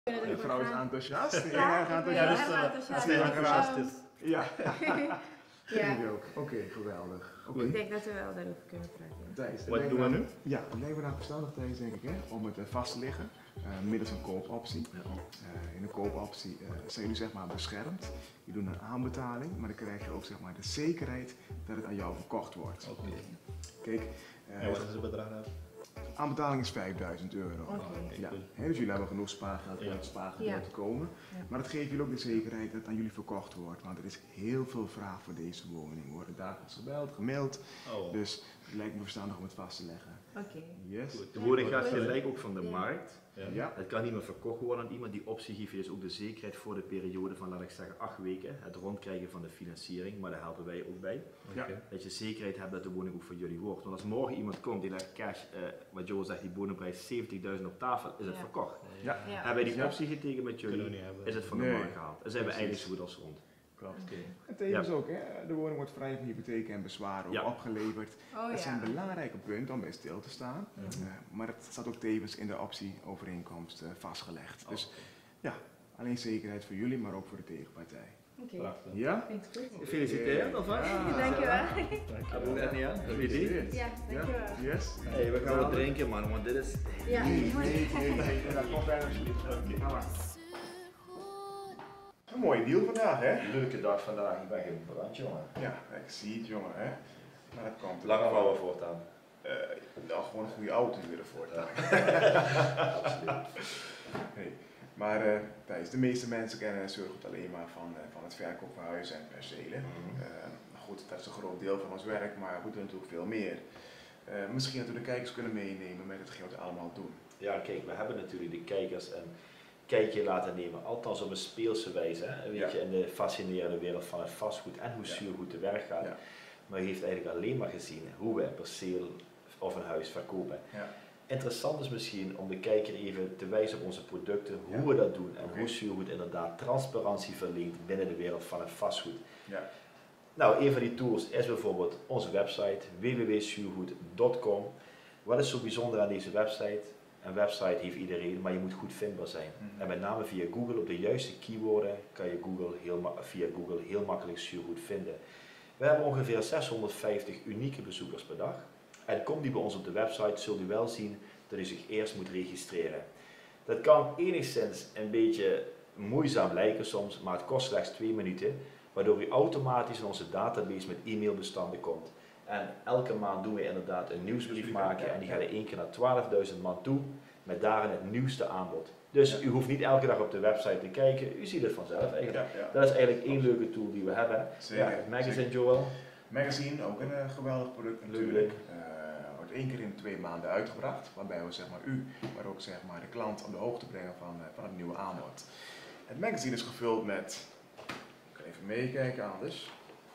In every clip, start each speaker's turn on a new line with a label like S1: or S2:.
S1: De vrouw is enthousiast.
S2: Ja,
S1: gaat
S2: ik ben heel erg enthousiast.
S1: Ja.
S2: Ja.
S1: Ik ook. Oké, geweldig. Oké.
S2: Ik denk dat we wel daarover kunnen praten. Ja.
S1: Thijs,
S3: Wat doen we nu?
S1: Ja, het lijkt me dan verstandig, Thijs, denk ik, hè, om het vast te leggen middels een koopoptie. In een koopoptie zijn jullie zeg maar beschermd. Je doet een aanbetaling, maar dan krijg je ook zeg maar de zekerheid dat het aan jou verkocht wordt.
S3: Oké.
S1: Kijk,
S3: En wat is het bedrag dan?
S1: aanbetaling is €5.000.
S2: Oké.
S1: Ja. Dus jullie hebben genoeg spaargeld om het spaargeld te komen.
S2: Ja.
S1: Maar dat geeft jullie ook de zekerheid dat het aan jullie verkocht wordt. Want er is heel veel vraag voor deze woning. We worden dagelijks gebeld, gemaild.
S3: Oh.
S1: Dus het lijkt me verstandig om het vast te leggen.
S2: Oké.
S1: Yes?
S3: Goed.
S4: De woning gaat gelijk ook van de
S2: Ja.
S4: markt.
S3: Ja.
S1: Ja?
S4: Het kan niet meer verkocht worden aan iemand. Die optie geeft je dus ook de zekerheid voor de periode van, laat ik zeggen, 8 weken. Het rondkrijgen van de financiering, maar daar helpen wij ook bij.
S1: Ja.
S3: Oké.
S4: Dat je zekerheid hebt dat de woning ook voor jullie wordt. Want als morgen iemand komt die legt cash, wat Joe zegt, die woningprijs 70.000 op tafel, is het
S2: Ja.
S4: verkocht.
S1: Ja.
S2: Ja.
S4: Hebben wij die
S1: Ja.
S4: optie getekend met
S3: Kunnen we
S4: jullie,
S3: niet hebben.
S4: is het van de
S1: Nee.
S4: markt gehaald. Dan zijn we
S1: Precies.
S4: eigenlijk zo goed als rond.
S1: Klopt.
S3: Oké.
S1: En tevens ook, hè, de woning wordt vrij van hypotheken en bezwaren ook
S4: Ja.
S1: opgeleverd.
S2: Oh
S1: Dat zijn
S2: ja.
S1: belangrijke punten om bij stil te staan. Maar het staat ook tevens in de optieovereenkomst vastgelegd. Dus ja, alleen zekerheid voor jullie, maar ook voor de tegenpartij.
S2: Oké.
S3: Prachtig.
S1: Ja?
S2: Klinkt goed.
S4: Gefeliciteerd alvast.
S1: Ja.
S2: Dankjewel.
S4: Hebben we ook net niet aan? Heb je die?
S2: Ja, dankjewel.
S1: Yes?
S4: Hey, we gaan wat drinken man, want dit is...
S2: Ja,
S1: Nee, dat komt bijna alsjeblieft. Ga maar. Een mooie deal vandaag, hè?
S4: Leuke dag vandaag, ik ben gebrand jongen.
S1: Ja, ik zie het, jongen, hè? Maar dat komt
S4: Langer houden we voortaan.
S1: nou, gewoon een goede auto weer ervoor.
S4: Absoluut.
S1: Hey. Maar Thijs, de meeste mensen kennen Surgoed alleen maar van het verkoop van huizen en percelen. Goed, dat is een groot deel van ons werk, maar we doen natuurlijk veel meer. Misschien dat we de kijkers kunnen meenemen met hetgeen wat we allemaal doen.
S4: Ja, kijk, we hebben natuurlijk de kijkers een kijkje laten nemen, althans op een speelse wijze. Hè? Weet je, in de fascinerende wereld van het vastgoed en hoe Surgoed te werk gaat.
S1: Ja.
S4: Maar je heeft eigenlijk alleen maar gezien hoe we een perceel of een huis verkopen.
S1: Ja.
S4: Interessant is misschien om de kijker even te wijzen op onze producten, hoe
S1: Ja.
S4: we dat doen en
S1: Oké.
S4: hoe Surgoed inderdaad transparantie verleent binnen de wereld van het vastgoed.
S1: Ja.
S4: Nou, een van die tools is bijvoorbeeld onze website www.surgoed.com. Wat is zo bijzonder aan deze website? Een website heeft iedereen, maar je moet goed vindbaar zijn. En met name via Google op de juiste keyworden kan je via Google heel makkelijk Surgoed vinden. We hebben ongeveer 650 unieke bezoekers per dag. En komt u bij ons op de website, zult u wel zien dat u zich eerst moet registreren. Dat kan enigszins een beetje moeizaam lijken soms, maar het kost slechts 2 minuten, waardoor u automatisch in onze database met e-mailbestanden komt. En elke maand doen we inderdaad een nieuwsbrief maken en die gaat er 1 keer naar 12.000 man toe, met daarin het nieuwste aanbod. Dus u hoeft niet elke dag op de website te kijken, u ziet het vanzelf eigenlijk.
S1: Ja.
S4: Dat is eigenlijk één leuke tool die we hebben.
S1: Zeker,
S4: Ja, het magazine
S1: zeker.
S4: Joel.
S1: Magazine, ook een geweldig product natuurlijk. Wordt 1 keer in 2 maanden uitgebracht, waarbij we zeg maar u, maar ook zeg maar de klant op de hoogte brengen van het nieuwe aanbod. Het magazine is gevuld met, ik kan even meekijken anders,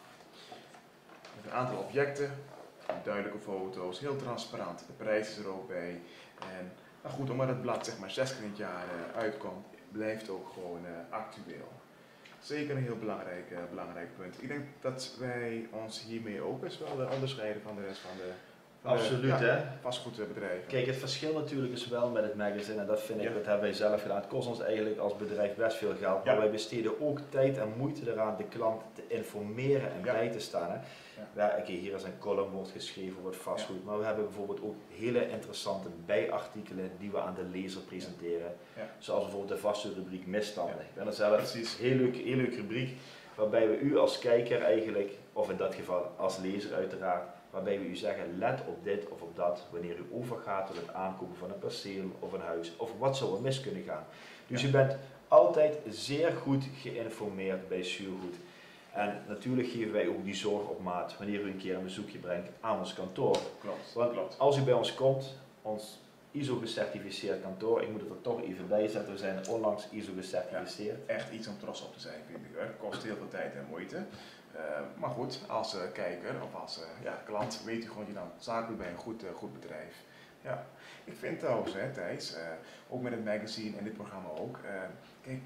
S1: met een aantal objecten, duidelijke foto's, heel transparant, de prijs is er ook bij. En nou goed, omdat het blad zeg maar 6 keer in het jaar uitkomt, blijft ook gewoon actueel. Zeker een heel belangrijk punt. Ik denk dat wij ons hiermee ook best wel onderscheiden van de rest van de
S4: Absoluut, hè?
S1: vastgoedbedrijven.
S4: Kijk, het verschil natuurlijk is wel met het magazine, en dat vind ik,
S1: Ja.
S4: dat hebben wij zelf gedaan. Het kost ons eigenlijk als bedrijf best veel geld, maar
S1: Ja.
S4: wij besteden ook tijd en moeite eraan de klant te informeren en
S1: Ja.
S4: bij te staan. Hè.
S1: Ja.
S4: Ja, oké, hier is een column wordt geschreven over het vastgoed, maar we hebben bijvoorbeeld ook hele interessante bijartikelen die we aan de lezer presenteren.
S1: Ja.
S4: Zoals bijvoorbeeld de vaste rubriek misstanden.
S1: Ja.
S4: Ik ben er zelf
S1: Precies.
S4: heel leuk rubriek, waarbij we u als kijker eigenlijk, of in dat geval als lezer uiteraard, waarbij we u zeggen, let op dit of op dat, wanneer u overgaat tot het aankopen van een perceel of een huis, of wat zou er mis kunnen gaan. Dus
S1: Ja.
S4: u bent altijd zeer goed geïnformeerd bij Surgoed. En natuurlijk geven wij ook die zorg op maat wanneer u een keer een bezoekje brengt aan ons kantoor.
S1: Klopt.
S4: Want
S1: Klopt.
S4: als u bij ons komt, ons ISO gecertificeerd kantoor, ik moet het er toch even bij zetten, we zijn onlangs ISO gecertificeerd.
S1: Echt iets om trots op te zijn, vind ik. Het kost heel veel tijd en moeite. Maar goed, als kijker of als klant weet u gewoon dat je dan zakelijk bij een goed bedrijf. Ja, ik vind trouwens, hè, Thijs, ook met het magazine en dit programma ook. Kijk,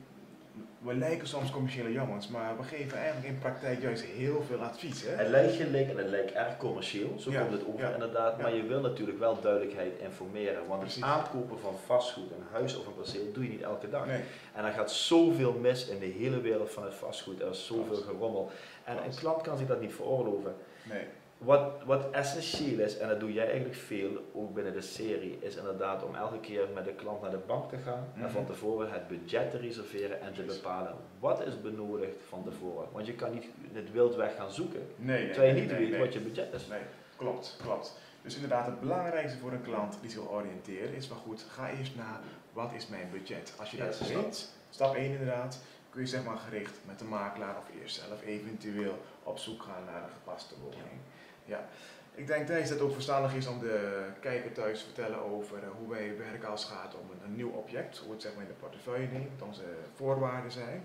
S1: we lijken soms commerciële jongens, maar we geven eigenlijk in praktijk juist heel veel advies. Hè?
S4: Het lijkt gelijk en het lijkt erg commercieel, zo
S1: Ja,
S4: komt het over
S1: ja,
S4: inderdaad, maar
S1: ja.
S4: je wil natuurlijk wel duidelijkheid informeren, want
S1: Precies.
S4: het aankopen van vastgoed, een huis of een perceel, doe je niet elke dag.
S1: Nee,
S4: En er gaat zoveel mis in de hele wereld van het vastgoed, er is zoveel
S1: Klopt.
S4: gerommel. En een
S1: Klopt.
S4: klant kan zich dat niet veroorloven.
S1: nee.
S4: Wat essentieel is, en dat doe jij eigenlijk veel, ook binnen de serie, is inderdaad om elke keer met de klant naar de bank te gaan en
S1: Mhm.
S4: van tevoren het budget te reserveren en te
S1: Precies.
S4: bepalen wat is benodigd van tevoren. Want je kan niet het wildweg gaan zoeken,
S1: Nee,
S4: terwijl je
S1: nee,
S4: niet
S1: nee,
S4: weet
S1: nee.
S4: wat je budget is.
S1: Nee, klopt. Dus inderdaad, het belangrijkste voor een klant die zich wil oriënteren is, maar goed, ga eerst naar wat is mijn budget. Als je
S4: Ja,
S1: dat
S4: dat is
S1: weet, stap 1 inderdaad, kun je zeg maar gericht met de makelaar of eerst zelf eventueel op zoek gaan naar een gepaste woning. Ja. Ik denk Thijs dat het ook verstandig is om de kijker thuis te vertellen over hoe wij werken als het gaat om een nieuw object, hoe het zeg maar in de portefeuille neemt, wat onze voorwaarden zijn.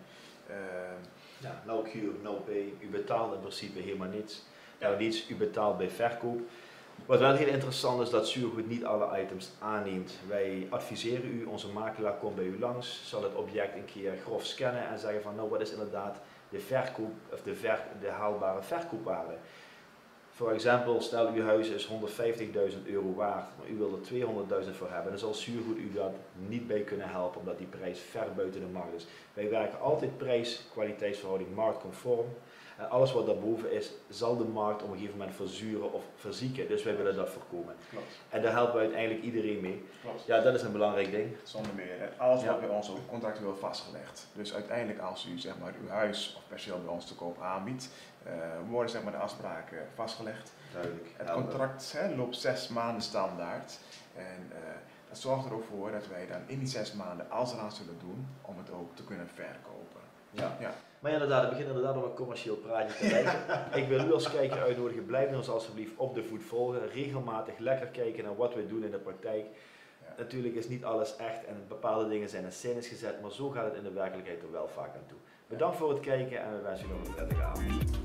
S4: Ja, no cure, no pay. U betaalt in principe helemaal niets.
S1: Ja.
S4: Nou, niets, u betaalt bij verkoop. Wat wel heel interessant is, dat Zuurgoed niet alle items aanneemt. Wij adviseren u, onze makelaar komt bij u langs, zal het object een keer grof scannen en zeggen van nou wat is inderdaad de verkoop of de haalbare verkoopwaarde. Voor example, stel uw huis is 150.000 euro waard, maar u wil er 200.000 voor hebben, dan zal Zuurgoed u dat niet bij kunnen helpen, omdat die prijs ver buiten de markt is. Wij werken altijd prijs-kwaliteitsverhouding marktconform. En alles wat daarboven is, zal de markt op een gegeven moment verzuren of verzieken. Dus wij willen dat voorkomen.
S1: Klopt,
S4: En daar helpen we uiteindelijk iedereen mee.
S1: klopt.
S4: Ja, dat is een belangrijk ding.
S1: Zonder meer. Hè. Alles
S4: Ja.
S1: wordt bij ons ook contractueel vastgelegd. Dus uiteindelijk als u zeg maar uw huis of perceel bij ons te koop aanbiedt, worden zeg maar de afspraken vastgelegd.
S4: Duidelijk.
S1: Het contract loopt 6 maanden standaard. En dat zorgt er ook voor dat wij dan in die 6 maanden alles eraan zullen doen om het ook te kunnen verkopen.
S4: Ja.
S1: Ja.
S4: Maar ja, inderdaad, het begint inderdaad om een commercieel praatje te lijken. Ik wil u als kijker uitnodigen, blijf ons alsjeblieft op de voet volgen. Regelmatig lekker kijken naar wat we doen in de praktijk.
S1: Ja.
S4: Natuurlijk is niet alles echt en bepaalde dingen zijn in scènes gezet, maar zo gaat het in de werkelijkheid er wel vaak aan toe. Bedankt voor het kijken en we wensen u nog een prettige avond.